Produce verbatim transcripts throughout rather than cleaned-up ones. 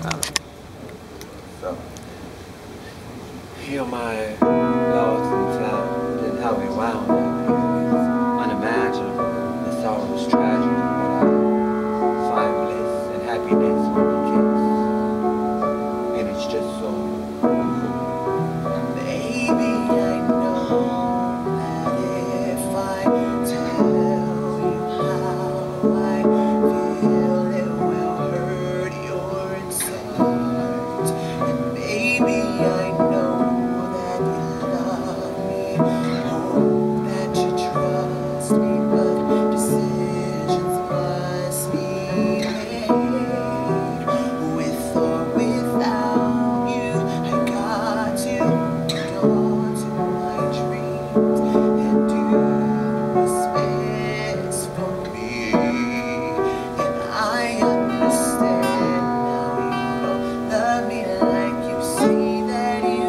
Um, so, heal my lost and found, and how we wound up here. It's unimaginable, the sorrow is tragic, but I find bliss and happiness when we kiss, and it's just so cool. Baby, I know that if I tell you how I feel, it will hurt your inside. And baby, I know that you love me, hope that you trust me, but decisions must be made. With or without you, I got to hold on to my dreams and do what's best for me. And I understand now you don't love me like you say that you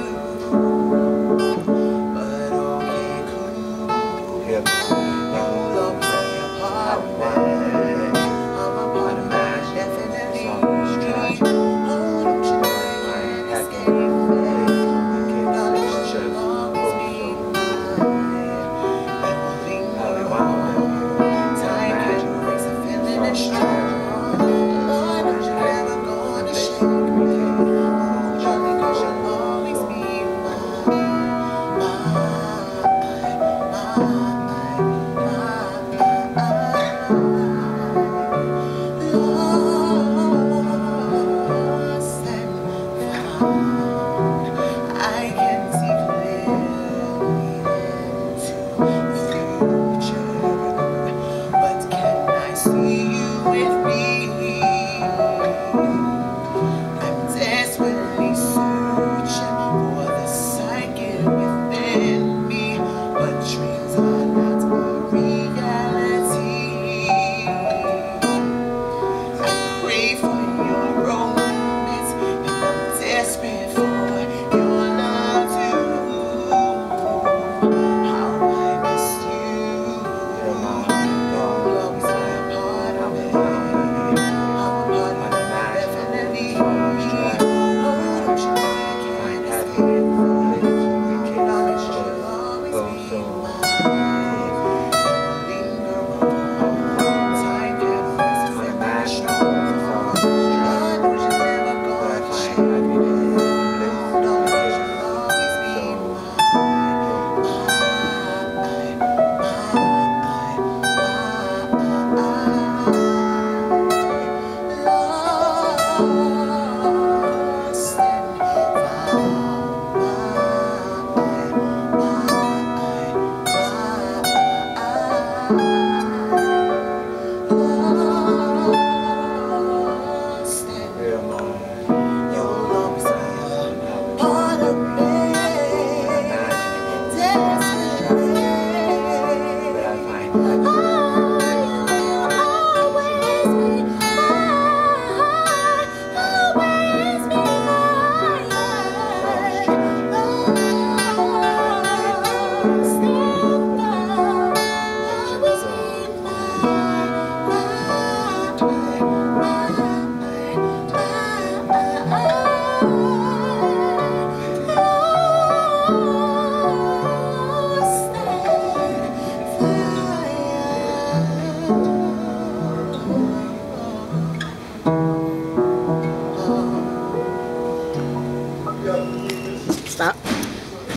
do. But okay, cool. You'll always be a part of me. I'm a part of mine, definitely. Oh, don't you let it escape me. Knowledge should always be mine. It will linger on. Time can erase a feeling that's strong. Lord, don't you ever gonna shake me. Darling, 'cause you'll always be mine. Lost and found, I can see clearly into the future, but can I see you with me? I'm desperately searching for the psychic within me, but dreams are not a reality. I pray for your romance, and I'm desperate for your love too. How I miss you. You'll always be a part of me. I'm a part of it, definitely. Oh, don't you know you can't escape me. Knowledge should always be mine. Linger on. Time can erase a feeling that's strong. Lord, don't you ever gonna shake me. Knowledge should always be lost and lost and you'll always be a part of me. Desperately. Stop.